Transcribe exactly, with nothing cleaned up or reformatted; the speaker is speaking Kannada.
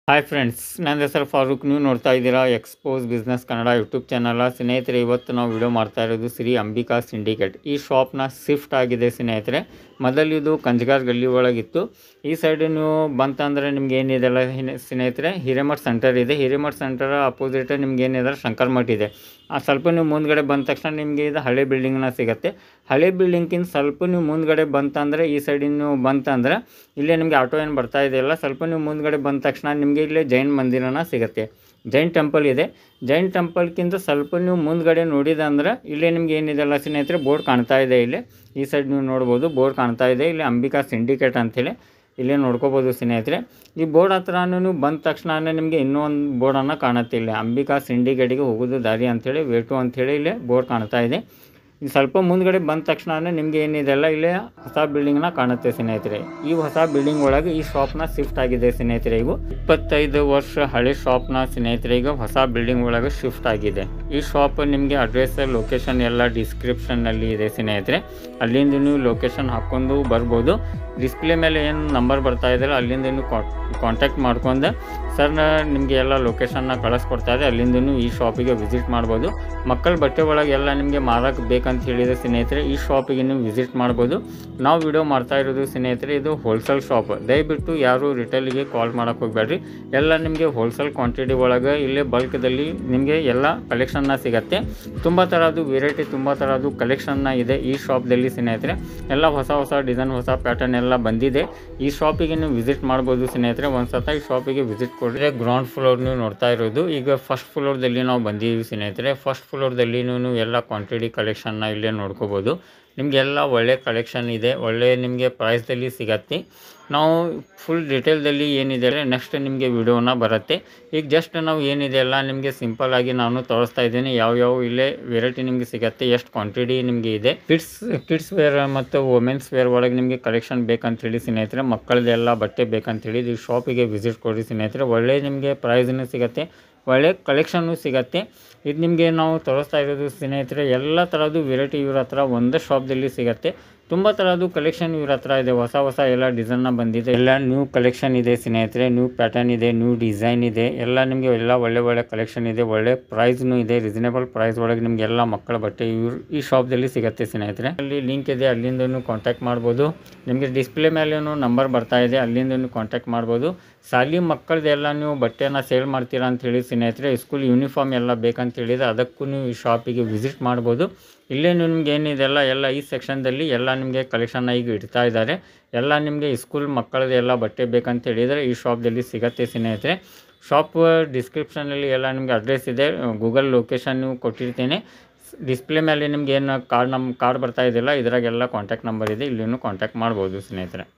ಹಾಯ್ ಫ್ರೆಂಡ್ಸ್, ನನ್ನ ಹೆಸರು ಫಾರೂಕ್. ನೀವು ನೋಡ್ತಾ ಇದ್ದೀರಾ expose business Kannada YouTube channel. ಸ್ನೇಹಿತರೆ, ಇವತ್ತು ನಾವು ವಿಡಿಯೋ ಮಾಡ್ತಾ ಇರೋದು ಶ್ರೀ ಅಂಬಿಕಾ ಸಿಂಡಿಕೇಟ್. ಈ ಶಾಪ್ನ ಶಿಫ್ಟ್ ಆಗಿದೆ ಸ್ನೇಹಿತರೆ. ಮೊದಲು ಇದು ಕಂಜಗಾರ್ ಗಲ್ಲಿ ಒಳಗಿತ್ತು. ಈ ಸೈಡ್ ನೀವು ಬಂತಂದರೆ ನಿಮ್ಗೆ ಏನಿದೆಲ್ಲ ಸ್ನೇಹಿತರೆ, ಹಿರೇಮಠ್ ಸೆಂಟರ್ ಇದೆ. ಹಿರೇಮಠ್ ಸೆಂಟರ್ ಅಪೋಸಿಟ್ ನಿಮ್ಗೆ ಏನಿದೆ ಶಂಕರ್ ಮಠ ಇದೆ. ಆ ಸ್ವಲ್ಪ ನೀವು ಮುಂದ್ಗಡೆ ಬಂದ ತಕ್ಷಣ ನಿಮಗೆ ಇದು ಹಳೆ ಬಿಲ್ಡಿಂಗ್ನ ಸಿಗುತ್ತೆ. ಹಳೆ ಬಿಲ್ಡಿಂಗ್ಕಿಂತ ಸ್ವಲ್ಪ ನೀವು ಮುಂದ್ಗಡೆ ಬಂತಂದರೆ, ಈ ಸೈಡಿನ ನೀವು ಬಂತಂದ್ರೆ ಇಲ್ಲೇ ನಿಮಗೆ ಆಟೋ ಏನು ಬರ್ತಾ ಇದೆಯಲ್ಲ, ಸ್ವಲ್ಪ ನೀವು ಮುಂದ್ಗಡೆ ಬಂದ ತಕ್ಷಣ ನಿಮಗೆ ಇಲ್ಲೇ ಜೈನ್ ಮಂದಿರನ ಸಿಗುತ್ತೆ. ಜೈನ್ ಟೆಂಪಲ್ ಇದೆ. ಜೈನ್ ಟೆಂಪಲ್ಗಿಂತ ಸ್ವಲ್ಪ ನೀವು ಮುಂದ್ಗಡೆ ನೋಡಿದೆ ಅಂದ್ರೆ ಇಲ್ಲೇ ನಿಮ್ಗೆ ಏನಿದೆಲ್ಲ ಸ್ನೇಹಿತರೆ ಬೋರ್ಡ್ ಕಾಣ್ತಾ ಇದೆ. ಇಲ್ಲೇ ಈ ಸೈಡ್ ನೀವು ನೋಡ್ಬೋದು ಬೋರ್ಡ್ ಕಾಣ್ತಾ ಇದೆ. ಇಲ್ಲಿ ಅಂಬಿಕಾ ಸಿಂಡಿಕೇಟ್ ಅಂಥೇಳಿ ಇಲ್ಲೇ ನೋಡ್ಕೋಬೋದು ಸ್ನೇಹಿತರೆ. ಈ ಬೋರ್ಡ್ ಹತ್ರ ನೀವು ಬಂದ ತಕ್ಷಣ ನಿಮಗೆ ಇನ್ನೊಂದು ಬೋರ್ಡನ್ನು ಕಾಣುತ್ತೆ. ಇಲ್ಲಿ ಅಂಬಿಕಾ ಸಿಂಡಿಕೇಟಿಗೆ ಹೋಗೋದು ದಾರಿ ಅಂಥೇಳಿ ವೇಟು ಅಂಥೇಳಿ ಇಲ್ಲೇ ಬೋರ್ಡ್ ಕಾಣ್ತಾ ಇದೆ. ಸ್ವಲ್ಪ ಮುಂದ್ಗಡೆ ಬಂದ ತಕ್ಷಣ ನಿಮಗೆ ಏನಿದೆಲ್ಲ ಇಲ್ಲೇ ಹೊಸ ಬಿಲ್ಡಿಂಗ್ನ ಕಾಣುತ್ತೆ ಸ್ನೇಹಿತರೆ. ಈ ಹೊಸ ಬಿಲ್ಡಿಂಗ್ ಒಳಗೆ ಈ ಶಾಪ್ನ ಶಿಫ್ಟ್ ಆಗಿದೆ ಸ್ನೇಹಿತರೆ. ಈಗ ಇಪ್ಪತ್ತೈದು ವರ್ಷ ಹಳೆ ಶಾಪ್ನ ಸ್ನೇಹಿತರೆ ಈಗ ಹೊಸ ಬಿಲ್ಡಿಂಗ್ ಒಳಗೆ ಶಿಫ್ಟ್ ಆಗಿದೆ. ಈ ಶಾಪ್ ನಿಮಗೆ ಅಡ್ರೆಸ್ ಲೊಕೇಶನ್ ಎಲ್ಲ ಡಿಸ್ಕ್ರಿಪ್ಷನ್ನಲ್ಲಿ ಇದೆ ಸ್ನೇಹಿತರೆ. ಅಲ್ಲಿಂದ ನೀವು ಲೊಕೇಶನ್ ಹಾಕ್ಕೊಂಡು ಬರ್ಬೋದು. ಡಿಸ್ಪ್ಲೇ ಮೇಲೆ ಏನು ನಂಬರ್ ಬರ್ತಾ ಇದ್ದಾರೆ ಅಲ್ಲಿಂದ ನೀವು ಕಾಂಟ್ಯಾಕ್ಟ್ ಮಾಡ್ಕೊಂಡು ಸರ್ ನಿಮಗೆ ಎಲ್ಲ ಲೊಕೇಶನ್ನ ಕಳಿಸ್ಕೊಡ್ತಾ ಇದೆ, ಅಲ್ಲಿಂದ ಈ ಶಾಪಿಗೆ ವಿಸಿಟ್ ಮಾಡ್ಬೋದು. ಮಕ್ಕಳ ಬಟ್ಟೆ ಒಳಗೆ ಎಲ್ಲ ನಿಮಗೆ ಮಾರಕ್ಕೆ ಬೇಕಂತ ಹೇಳಿದರೆ ಸ್ನೇಹಿತರೆ ಈ ಶಾಪಿಗೆ ನೀವು ವಿಸಿಟ್ ಮಾಡ್ಬೋದು. ನಾವು ವಿಡಿಯೋ ಮಾಡ್ತಾ ಇರೋದು ಸ್ನೇಹಿತರೆ ಇದು ಹೋಲ್ಸೇಲ್ ಶಾಪ್. ದಯವಿಟ್ಟು ಯಾರು ರಿಟೇಲಿಗೆ ಕಾಲ್ ಮಾಡೋಕ್ಕೆ ಹೋಗಬೇಡ್ರಿ. ಎಲ್ಲ ನಿಮಗೆ ಹೋಲ್ಸೇಲ್ ಕ್ವಾಂಟಿಟಿ ಒಳಗೆ ಇಲ್ಲೇ ಬಲ್ಕ್ದಲ್ಲಿ ನಿಮಗೆ ಎಲ್ಲ ಕಲೆಕ್ಷನ್ನ ಸಿಗುತ್ತೆ. ತುಂಬ ಥರದ್ದು ವೆರೈಟಿ, ತುಂಬ ಥರದ್ದು ಕಲೆಕ್ಷನ್ನ ಇದೆ ಈ ಶಾಪ್ದಲ್ಲಿ ಸ್ನೇಹಿತರೆ. ಎಲ್ಲ ಹೊಸ ಹೊಸ ಡಿಸೈನ್, ಹೊಸ ಪ್ಯಾಟರ್ನ್ ಎಲ್ಲ ಬಂದಿದೆ. ಈ ಶಾಪಿಗೆ ನೀವು ವಿಸಿಟ್ ಮಾಡ್ಬೋದು ಸ್ನೇಹಿತರೆ. ಒಂದು ಸತ ಈ ಶಾಪಿಗೆ ವಿಸಿಟ್ ಕೊಟ್ಟರೆ ಗ್ರೌಂಡ್ ಫ್ಲೋರ್ ನೀವು ನೋಡ್ತಾ ಇರೋದು. ಈಗ ಫಸ್ಟ್ ಫ್ಲೋರ್ದಲ್ಲಿ ನಾವು ಬಂದಿದ್ದೀವಿ ಸ್ನೇಹಿತರೆ. ಫಸ್ಟ್ ಫ್ಲೋರ್ದಲ್ಲಿ ನೀವು ಎಲ್ಲ ಕ್ವಾಂಟಿಟಿ ಕಲೆಕ್ಷನ್ನ ಇಲ್ಲೇ ನೋಡ್ಕೋಬೋದು. ನಿಮಗೆಲ್ಲ ಒಳ್ಳೆ ಕಲೆಕ್ಷನ್ ಇದೆ, ಒಳ್ಳೆ ನಿಮಗೆ ಪ್ರೈಸ್ದಲ್ಲಿ ಸಿಗತ್ತೆ. ನಾವು ಫುಲ್ ಡಿಟೇಲ್ದಲ್ಲಿ ಏನಿದೆ ನೆಕ್ಸ್ಟ್ ನಿಮಗೆ ವಿಡಿಯೋನ ಬರುತ್ತೆ. ಈಗ ಜಸ್ಟ್ ನಾವು ಏನಿದೆ ಎಲ್ಲ ನಿಮಗೆ ಸಿಂಪಲ್ಲಾಗಿ ನಾನು ತೋರಿಸ್ತಾ ಇದ್ದೀನಿ ಯಾವ್ಯಾವ ಇಲ್ಲೇ ವೆರೈಟಿ ನಿಮಗೆ ಸಿಗುತ್ತೆ, ಎಷ್ಟು ಕ್ವಾಂಟಿಟಿ ನಿಮಗೆ ಇದೆ. ಕಿಡ್ಸ್ ಕಿಡ್ಸ್ ವೇರ್ ಮತ್ತು ವುಮೆನ್ಸ್ ವೇರ್ ಒಳಗೆ ನಿಮಗೆ ಕಲೆಕ್ಷನ್ ಬೇಕಂತೇಳಿ ಸ್ನೇಹಿತರೆ, ಮಕ್ಕಳದೆಲ್ಲ ಬಟ್ಟೆ ಬೇಕಂತೇಳಿ ಈ ಶಾಪಿಗೆ ವಿಸಿಟ್ ಕೊಡಿ ಸ್ನೇಹಿತರೆ. ಒಳ್ಳೆ ನಿಮಗೆ ಪ್ರೈಸ್ನೂ ಸಿಗುತ್ತೆ, ಒಳ್ಳೆ ಕಲೆಕ್ಷನ್ನು ಸಿಗುತ್ತೆ. ಇದು ನಿಮಗೆ ನಾವು ತೋರಿಸ್ತಾ ಇರೋದು ಸ್ನೇಹಿತರೆ ಎಲ್ಲ ಥರದ್ದು ವೆರೈಟಿ ಇವ್ರ ಹತ್ರ ಒಂದೇ ಶಾಪ್ದಲ್ಲಿ ಸಿಗುತ್ತೆ. ತುಂಬ ಥರದ್ದು ಕಲೆಕ್ಷನ್ ಇವ್ರ ಹತ್ರ ಇದೆ. ಹೊಸ ಹೊಸ ಎಲ್ಲ ಡಿಸೈನ್ನ ಬಂದಿದೆ, ಎಲ್ಲ ನ್ಯೂ ಕಲೆಕ್ಷನ್ ಇದೆ ಸ್ನೇಹಿತರೆ. ನ್ಯೂ ಪ್ಯಾಟರ್ನ್ ಇದೆ, ನ್ಯೂ ಡಿಸೈನ್ ಇದೆ, ಎಲ್ಲ ನಿಮಗೆ ಎಲ್ಲ ಒಳ್ಳೆ ಒಳ್ಳೆ ಕಲೆಕ್ಷನ್ ಇದೆ. ಒಳ್ಳೆ ಪ್ರೈಸ್ನೂ ಇದೆ, ರೀಸನೇಬಲ್ ಪ್ರೈಸ್ ಒಳಗೆ ನಿಮಗೆ ಎಲ್ಲ ಮಕ್ಕಳ ಬಟ್ಟೆ ಇವ್ರು ಈ ಶಾಪ್ದಲ್ಲಿ ಸಿಗುತ್ತೆ ಸ್ನೇಹಿತರೆ. ಅಲ್ಲಿ ಲಿಂಕ್ ಇದೆ, ಅಲ್ಲಿಂದ ಕಾಂಟ್ಯಾಕ್ಟ್ ಮಾಡ್ಬೋದು. ನಿಮಗೆ ಡಿಸ್ಪ್ಲೇ ಮೇಲೇನು ನಂಬರ್ ಬರ್ತಾ ಇದೆ, ಅಲ್ಲಿಂದ ಕಾಂಟ್ಯಾಕ್ಟ್ ಮಾಡ್ಬೋದು. ಶಾಲಿ ಮಕ್ಕಳದೆಲ್ಲ ನೀವು ಬಟ್ಟೆನ ಸೇಲ್ ಮಾಡ್ತೀರಾ ಅಂಥೇಳಿ ಸ್ನೇಹಿತರೆ, ಸ್ಕೂಲ್ ಯೂನಿಫಾರ್ಮ್ ಎಲ್ಲ ಬೇಕಂತ ಹೇಳಿದರೆ ಅದಕ್ಕೂ ನೀವು ಈ ಶಾಪಿಗೆ ವಿಸಿಟ್ ಮಾಡ್ಬೋದು. ಇಲ್ಲೇ ನಿಮ್ಗೆ ಏನಿದೆಲ್ಲ ಎಲ್ಲ ಈ ಸೆಕ್ಷನ್ದಲ್ಲಿ ಎಲ್ಲ ನಿಮಗೆ ಕಲೆಕ್ಷನ್ನ ಈಗ ಇಡ್ತಾ ಇದ್ದಾರೆ. ಎಲ್ಲ ನಿಮಗೆ ಸ್ಕೂಲ್ ಮಕ್ಕಳದ್ದು ಎಲ್ಲ ಬಟ್ಟೆ ಬೇಕಂತ ಹೇಳಿದರೆ ಈ ಶಾಪ್ದಲ್ಲಿ ಸಿಗುತ್ತೆ ಸ್ನೇಹಿತರೆ. ಶಾಪ್ ಡಿಸ್ಕ್ರಿಪ್ಷನಲ್ಲಿ ಎಲ್ಲ ನಿಮಗೆ ಅಡ್ರೆಸ್ ಇದೆ, ಗೂಗಲ್ ಲೊಕೇಶನ್ ನೀವು ಕೊಟ್ಟಿರ್ತೇನೆ. ಡಿಸ್ಪ್ಲೇ ಮೇಲೆ ನಿಮ್ಗೆ ಏನು ಕಾರ್ಡ್ ನಮ್ ಕಾರ್ಡ್ ಬರ್ತಾ ಇದೆಯಲ್ಲ, ಇದರಾಗೆಲ್ಲ ಕಾಂಟ್ಯಾಕ್ಟ್ ನಂಬರ್ ಇದೆ, ಇಲ್ಲಿನೂ ಕಾಂಟ್ಯಾಕ್ಟ್ ಮಾಡ್ಬೋದು ಸ್ನೇಹಿತರೆ.